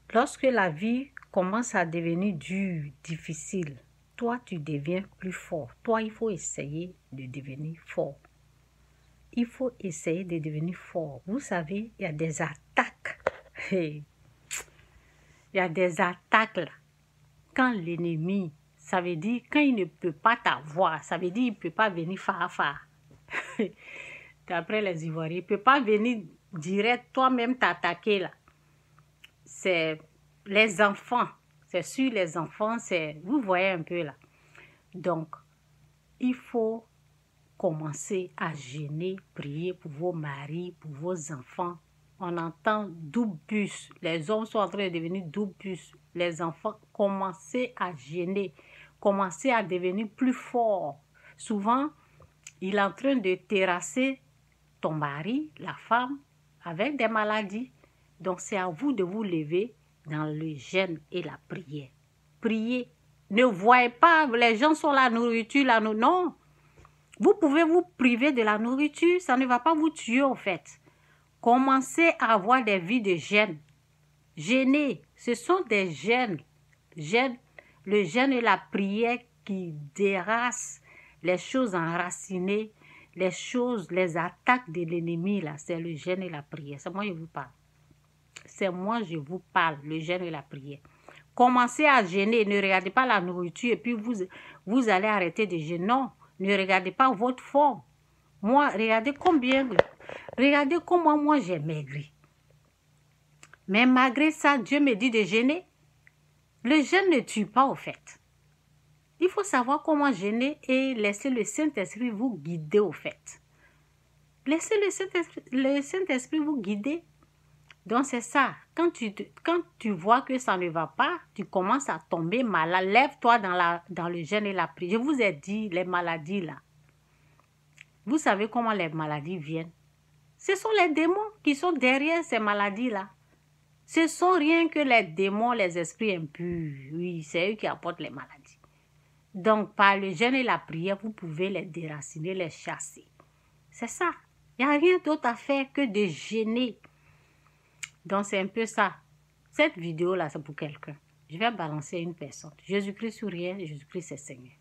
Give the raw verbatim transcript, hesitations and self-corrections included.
Lorsque la vie commence à devenir dure, difficile, toi, tu deviens plus fort. Toi, il faut essayer de devenir fort. Il faut essayer de devenir fort. Vous savez, il y a des attaques. Hey. Il y a des attaques là. Quand l'ennemi, ça veut dire, quand il ne peut pas t'avoir, ça veut dire qu'il ne peut pas venir far-far. D'après les Ivoiriens, il ne peut pas venir direct toi-même t'attaquer là. C'est les enfants. C'est sur les enfants, c'est, vous voyez un peu là. Donc, il faut commencer à jeûner, prier pour vos maris, pour vos enfants. On entend double bus. Les hommes sont en train de devenir double bus. Les enfants, commencez à jeûner. Commencez à devenir plus forts. Souvent, il est en train de terrasser ton mari, la femme, avec des maladies. Donc, c'est à vous de vous lever dans le jeûne et la prière. Priez. Ne voyez pas, les gens sont la nourriture, la nourriture. Non. Vous pouvez vous priver de la nourriture, ça ne va pas vous tuer en fait. Commencez à avoir des vies de jeûne. Jeûner, ce sont des jeûnes. Jeûne, le jeûne et la prière qui dérassent les choses enracinées, les choses, les attaques de l'ennemi, là, c'est le jeûne et la prière. C'est moi je vous parle. C'est moi je vous parle, le jeûne et la prière. Commencez à jeûner, ne regardez pas la nourriture et puis vous, vous allez arrêter de jeûner. Non. Ne regardez pas votre forme. Moi, regardez combien, regardez comment moi j'ai maigri. Mais malgré ça, Dieu me dit de jeûner. Le jeûne ne tue pas au fait. Il faut savoir comment jeûner et laisser le Saint-Esprit vous guider au fait. Laissez le Saint-Esprit, le Saint-Esprit vous guider. Donc c'est ça. Quand tu, quand tu vois que ça ne va pas, tu commences à tomber malade. Lève-toi dans, la, dans le jeûne et la prière. Je vous ai dit les maladies là. Vous savez comment les maladies viennent? Ce sont les démons qui sont derrière ces maladies-là. Ce sont rien que les démons, les esprits impurs. Oui, c'est eux qui apportent les maladies. Donc, par le jeûne et la prière, vous pouvez les déraciner, les chasser. C'est ça. Il n'y a rien d'autre à faire que de jeûner. Donc, c'est un peu ça. Cette vidéo-là, c'est pour quelqu'un. Je vais balancer à une personne. Jésus-Christ souriait, Jésus-Christ c'est Seigneur.